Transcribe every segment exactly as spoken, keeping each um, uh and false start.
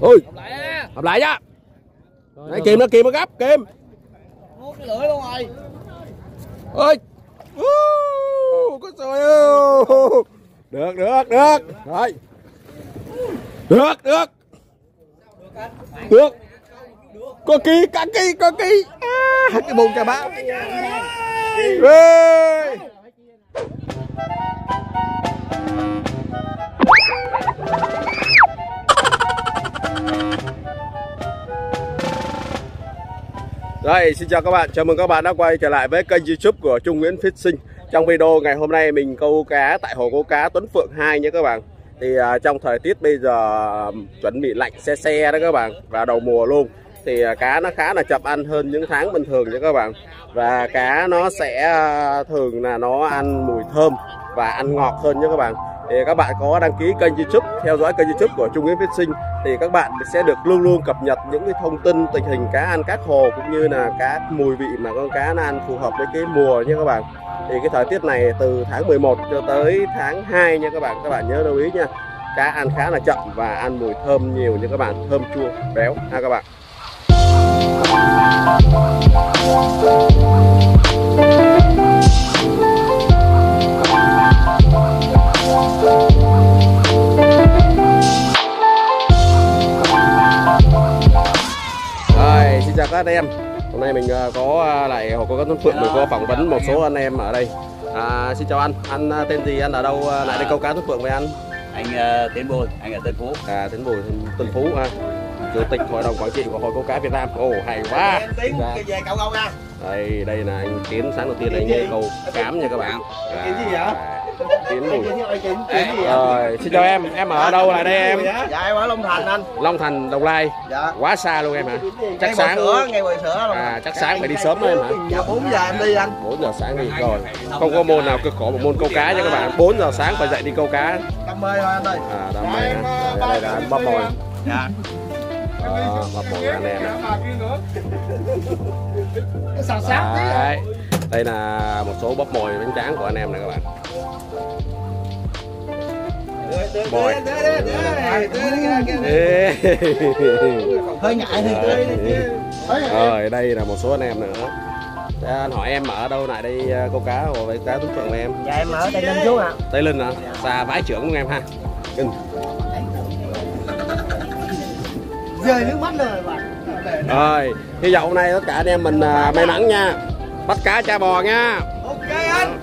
Ui, hợp lại nhá. Đấy, kìm nó, kìm nó gấp, kìm. Nuốt cái lưỡi luôn rồi. Ơi. Uh, có trời ơi. Được, được, được. Rồi. Được, được. Được. Có ký, cả ký, có ký. À, cái bụng chà bá. Ê. Rồi, xin chào các bạn, chào mừng các bạn đã quay trở lại với kênh YouTube của Trung Nguyễn Fishing. Trong video ngày hôm nay mình câu cá tại hồ câu cá Tuấn Phượng hai nhé các bạn. Thì uh, trong thời tiết bây giờ um, chuẩn bị lạnh se se đó các bạn, và đầu mùa luôn. Thì uh, cá nó khá là chậm ăn hơn những tháng bình thường nha các bạn. Và cá nó sẽ uh, thường là nó ăn mùi thơm và ăn ngọt hơn nha các bạn. Thì các bạn có đăng ký kênh YouTube, theo dõi kênh YouTube của Trung Nguyễn Fishing thì các bạn sẽ được luôn luôn cập nhật những cái thông tin tình hình cá ăn các hồ, cũng như là cá mùi vị mà con cá nó ăn phù hợp với cái mùa nha các bạn. Thì cái thời tiết này từ tháng mười một cho tới tháng hai nha các bạn, các bạn nhớ lưu ý nha. Cá ăn khá là chậm và ăn mùi thơm nhiều nha các bạn, thơm chua béo ha các bạn. Rồi, xin chào các anh em. Hôm nay mình có lại hồ câu cá Tuấn Phượng, mình có phỏng vấn một số anh em ở đây. À, xin chào anh, anh tên gì, anh ở đâu lại đây câu cá Tuấn Phượng với anh? Anh uh, Tiến Bùi, anh ở Tân Phú. À, Tiến Bùi, Tân Phú à. Chủ tịch hội đồng quản trị của hội câu cá Việt Nam. Ồ, oh, hay quá. Tiến cái về cậu câu nha. Đây, đây là anh Tiến, sáng đầu tiên anh nghe câu cám nha các bạn. À, cái gì vậy? Tiến Bùi. Rồi, xin chào em, em ở đâu lại đây em? Dạ em ở Long Thành anh. Long Thành, Đồng Nai. Dạ. Quá xa luôn em hả? Chắc ngay sáng sữa, ngay bồi sữa luôn. À, chắc sáng phải đi sớm em hả? Dạ bốn giờ em đi anh. bốn giờ sáng đi rồi. Không có môn nào cực khổ một môn câu cá nha các bạn. bốn giờ sáng phải dậy đi câu cá. Đam mê thôi anh ơi. À, đam mê. Đây là anh bắp mồi. Dạ. À, bắp mồi anh em. Đấy. Đây là một số bắp mồi bánh tráng của anh em này các bạn. Mồi. Hơi ngại thì tươi đi. Rồi đây là một số anh em nữa. Để anh hỏi em ở đâu lại đây câu cá hồ với cá Tuấn Phượng của em? Dạ em ở Tây Ninh chú ạ. Tây Ninh hả? Xa vãi trưởng của em ha. Kinh. Rơi nước mắt rồi bạn. Rồi, hy vọng hôm nay tất cả anh em mình uh, may mắn nha. Bắt cá cha bò nha. Ok anh.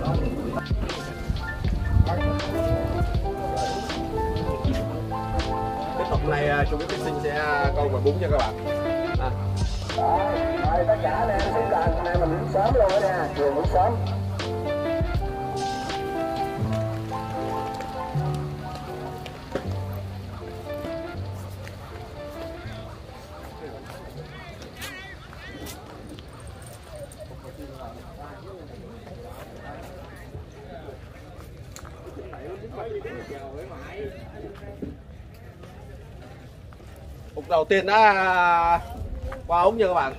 Tiếp tục này Trung Nguyễn Fishing sẽ câu quả bún cho các bạn. À. Rồi, tất cả anh em xin chào anh em mình đứng sớm luôn đó nha, chiều đứng sớm. Cục đầu tiên đã qua ống nha các bạn.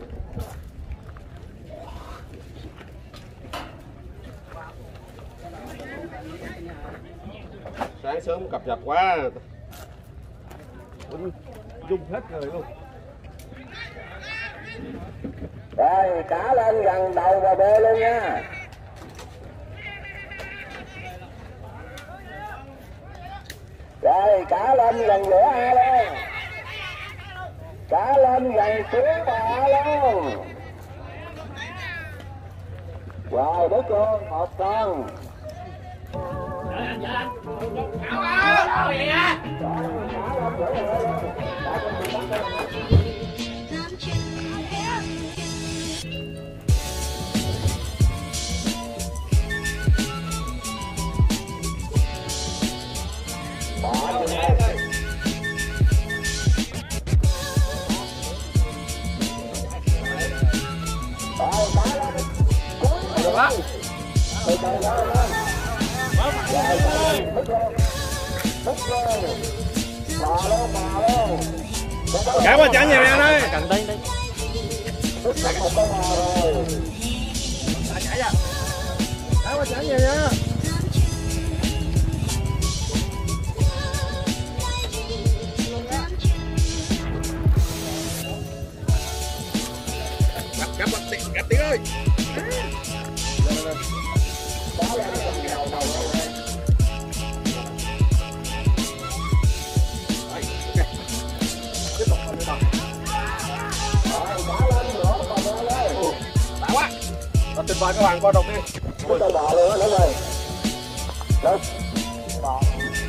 Sáng sớm cập nhật quá, dung hết rồi luôn. Rồi cá lên gần đầu và bê luôn nha. Rồi cá lên gần lửa A luôn. Cá lên gần xuống bò luôn. Rồi đứt luôn một con. Cá qua chả nhà mẹ đây. Cần đây đây. Cá qua chả nhà nha. Tiến ơi. Đã quá. Rất tuyệt vời các bạn, qua đầu tiên. Chúng ta bỏ luôn đó rồi. Đó. Bỏ.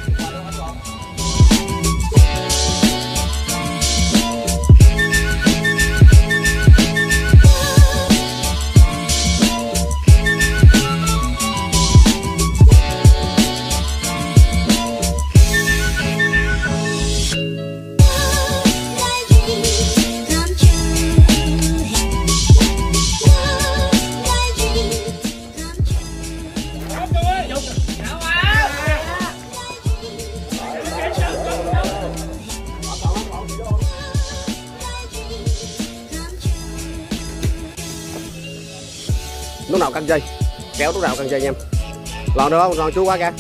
Lúc nào căng dây, kéo lúc nào căng dây nha em. Lòn được không? Lòn chú qua kìa.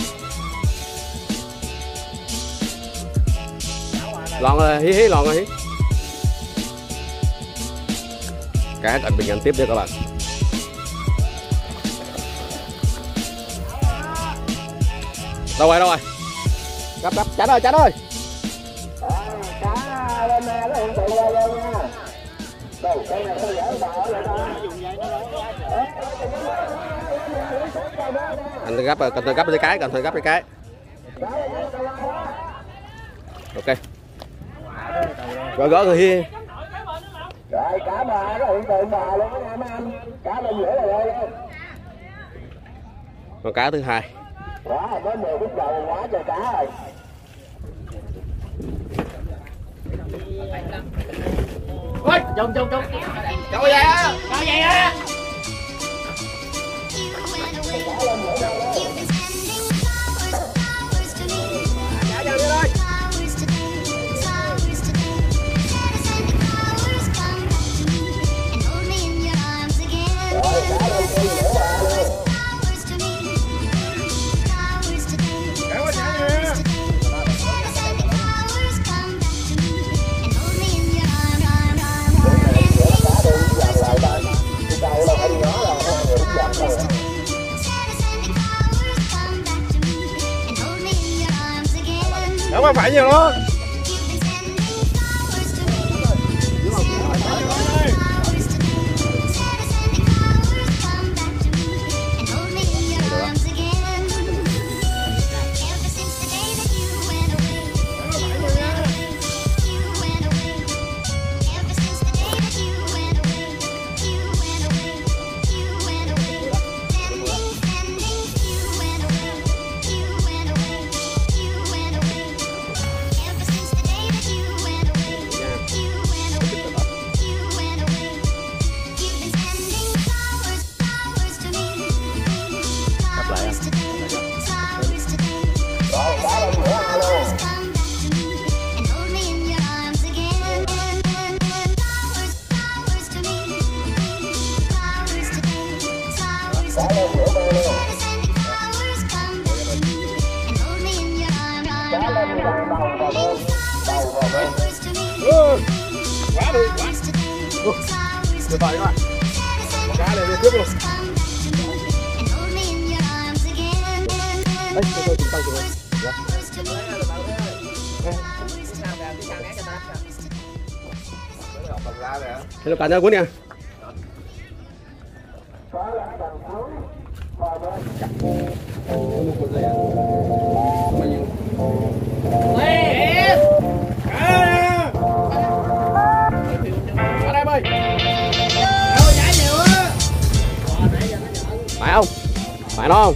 Lòn rồi, hí hí lòn rồi hí. Cá cận bình ăn tiếp đi các bạn. Đâu rồi đâu rồi? Gấp gấp, chắn ơi chắn ơi. Cá lên nè, nó hiện tượng lên luôn nha. Đâu, cái này nó dễ bỏ rồi đó. Anh gấp rồi, cần thời gấp cái cái, cần thời gấp cái cái. Ok. Gỡ gỡ người hi. Rồi cá bò nó hiện tượng bò luôn đó nha mấy anh. Cá lên dễ rồi lên. Con cá thứ hai. Quá mới mười phút đầu quá trời cá rồi. Ôi, trùng trùng trùng. Cậu vậy á. Cậu vậy á. Không có phải nhiều đâu. Ừ, quá được quá. Ừ, tuyệt vời các bạn. Cá này lên tiếp luôn. Đấy, tôi tôi chỉnh tăng rồi. Dạ. Thế là cả nhà cuốn nè. Phải không? Phải nó không?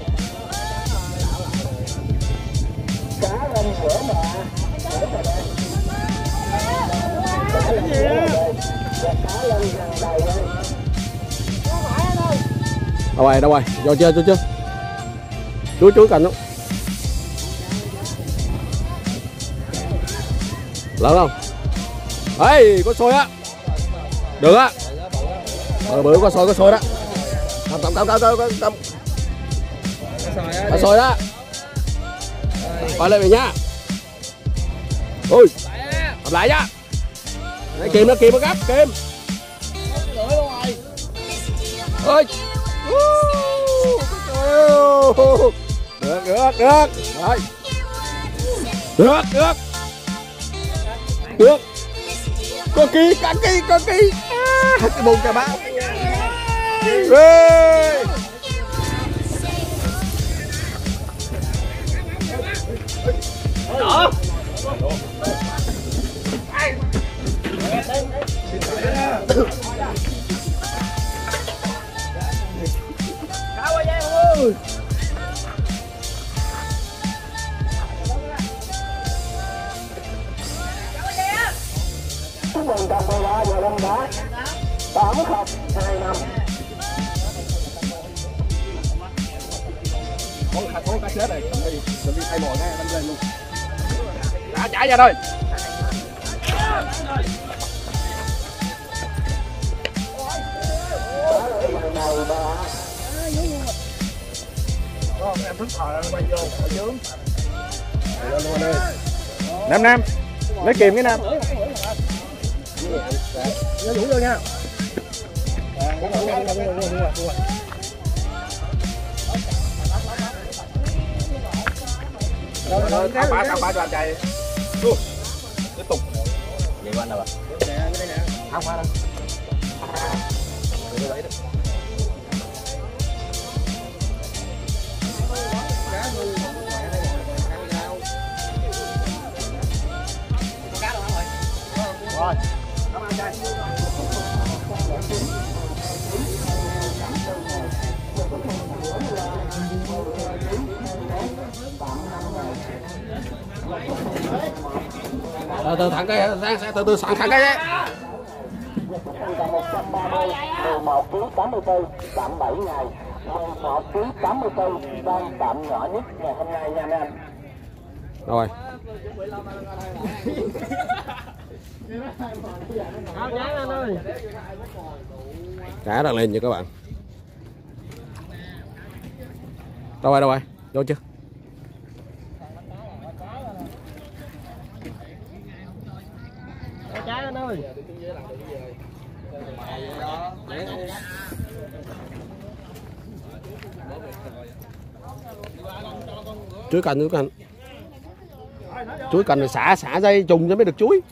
Đâu rồi, đâu rồi, vô chưa, chưa chưa. Chuối chuối cành không? Lớn không? Ê, có sôi á. Được á. Ờ, bữa có sôi, có sôi đó. Cầm, cầm, cầm, cầm, cầm, cầm. Có sôi đó. Coi lên về nha. Ui, cầm lại nha. Đấy, kìm nó, kìm nó gấp, kìm. ơi. Được được được. Rồi. Được được. Được. Có ký, có ký, có ký. À, cái bùng chà bá. Ê. Đó. chúc mừng cặp mười ba giờ lên đá tám không hai năm. Con hạt con cá chết này, cầm đi, cầm đi thay mồi ngay, đánh lên luôn. Đã chạy ra rồi. Em thức thở quay vô, ở dưới. Nam Nam, lấy kìm cái Nam. Nó đủ vô nha. Rồi rồi, tháo bả, tháo bả cho anh chạy. Tiếp tục. Vậy của anh đâu ạ? Tháo bả đâu. Rồi. Cảm ơn trai. Từ từ thẳng cái, từ từ sẵn thẳng cái đấy. một trăm ba mươi, mười một ký tám mươi tư, tạm bảy ngày. mười một ký tám mươi tư, đang tạm nhỏ nhất ngày hôm nay nha anh. Rồi. Cá đặt lên nha các bạn. Đâu rồi, đâu rồi? Vô chưa? Trái anh ơi. Chuối canh, chuối canh. Chuối canh rồi xả xả dây trùng cho mới được chuối.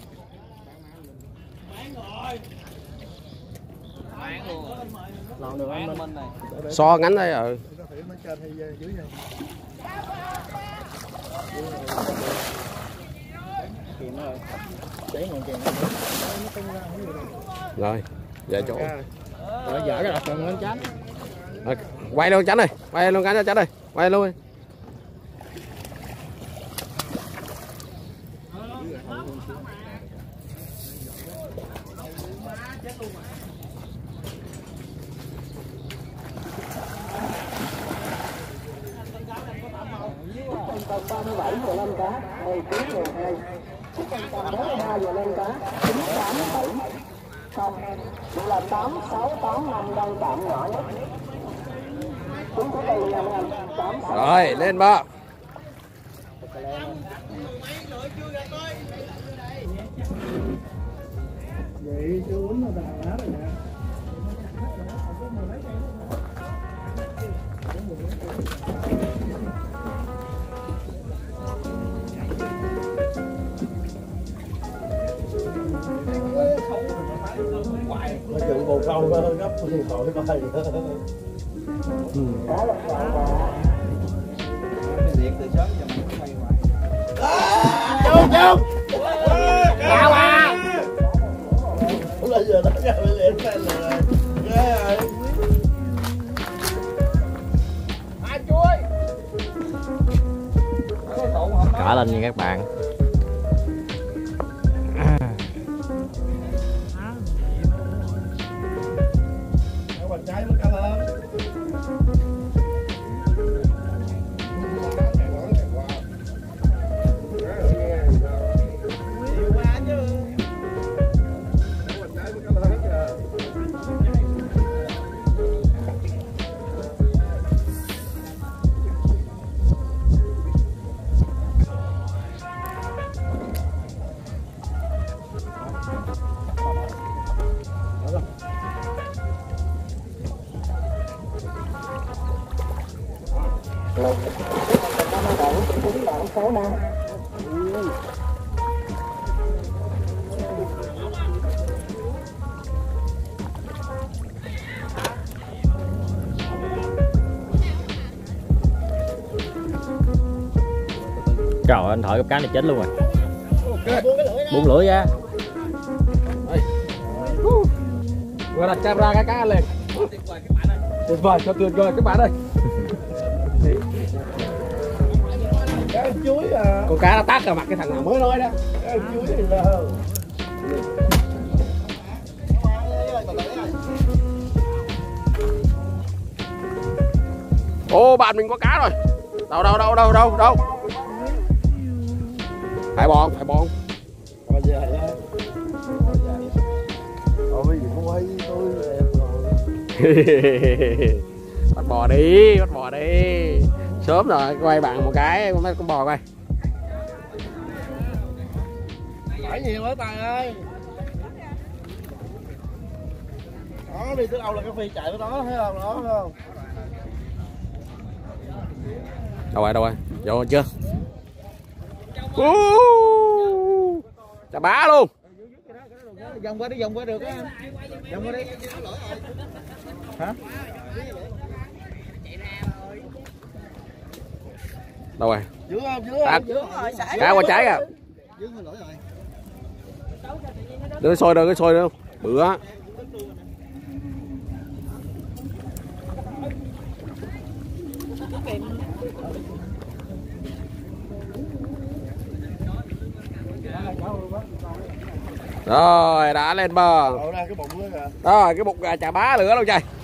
So ngắn đây rồi. Rồi, về chỗ. Rồi giờ cái đặt cần lên tránh. À, quay luôn tránh này, quay luôn cái tránh đây, quay luôn đi. Tầm ba mươi bảy giờ lên cá, mười ký mười hai. Tầm bốn mươi ba giờ lên cá, chín tám bảy. Không, vậy là tám sáu tám năm đang tạm nhỏ nhất. Chúng có đây nha anh. tám sáu. Rồi, lên ba. Vậy chưa uống nó đào lá rồi nè. Nó chịu bồ câu nó gấp thì khỏi cái bài Điện từ sớm cho mình quay hoài. Chung chung. Cao à. bây giờ nó ra mới lên lên rồi. Ghê rồi. Cả lên nha các bạn. Bạn trai mới cá lên. lực năm mươi bảy chín bạn số năm. Trời ơi, anh Thọ cái cá này chết luôn rồi. Buông lưỡi ra. Vừa đặt camera cái cá lên. Tuyệt vời, cho tuyệt vời các bạn ơi. Cá chuối à. Con cá nó tát vào mặt cái thằng nào mới nói đó. Cá chuối thì sao? Ô, bạn mình có cá rồi. Đâu đâu đâu đâu đâu đâu. Phải bòn, phải bòn. Bây giờ đó. Ôi, không quay tôi em rồi. Bắt bò đi, bắt bò đi. Sớm rồi, quay bạn một cái, con con bò coi. Phải nhiều quá Tài ơi. Đó đi tới đâu là cái phi chạy với nó, thấy không? Đó thấy không? Đâu rồi, đâu rồi? Vô chưa? Chà bá luôn. Vòng qua đi, vòng qua được á. Vòng qua đi. Hả? Đâu rồi? Dưới không? Dưới không? Dưới rồi, sải. Cá qua trái kìa. Dưới rồi lỗi rồi. Đưa sôi đưa cái sôi đâu. Bự á. Rồi đã lên bờ. Đổ ra cái bụng nữa kìa. Rồi cái bụng chà bá lửa đâu trời.